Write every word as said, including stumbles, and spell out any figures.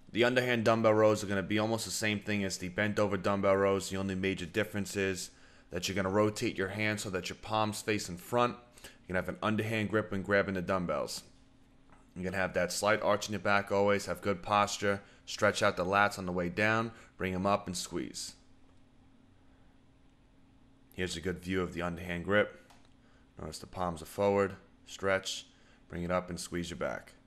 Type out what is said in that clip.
The underhand dumbbell rows are going to be almost the same thing as the bent over dumbbell rows. The only major difference is that you're going to rotate your hands so that your palms face in front. You're going to have an underhand grip when grabbing the dumbbells. You're going to have that slight arch in your back always, have good posture, stretch out the lats on the way down, bring them up and squeeze. Here's a good view of the underhand grip. Notice the palms are forward, stretch, bring it up and squeeze your back.